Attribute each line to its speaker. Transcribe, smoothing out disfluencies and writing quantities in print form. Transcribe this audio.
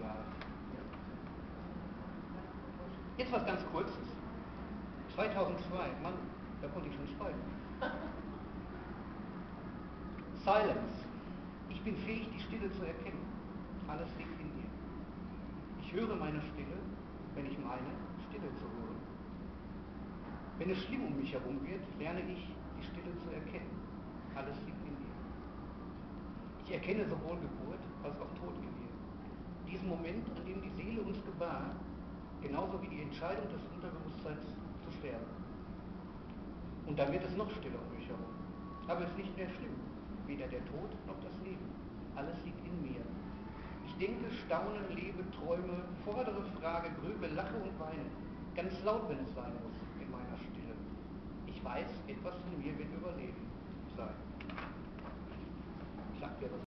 Speaker 1: egal. Jetzt was ganz Kurzes. 2002, Mann, da konnte ich schon schreiben. Silence. Ich bin fähig, die Stille zu erkennen. Alles liegt in mir. Ich höre meine Stille, wenn ich meine, Stille zu hören. Wenn es schlimm um mich herum wird, lerne ich, die Stille zu erkennen. Alles liegt in mir. Ich erkenne sowohl Geburt als auch Tod in mir. Diesen Moment, an dem die Seele uns gewahr, genauso wie die Entscheidung des Unterbewusstseins zu sterben. Und dann wird es noch stiller um mich herum. Aber es ist nicht mehr schlimm. Weder der Tod noch das Leben. Alles liegt in mir. Ich denke, staune, lebe, träume, fordere, frage, grüble, lache und weine. Ganz laut, wenn es sein muss, in meiner Stille. Ich weiß, etwas von mir wird überleben sein. Ich sag dir, was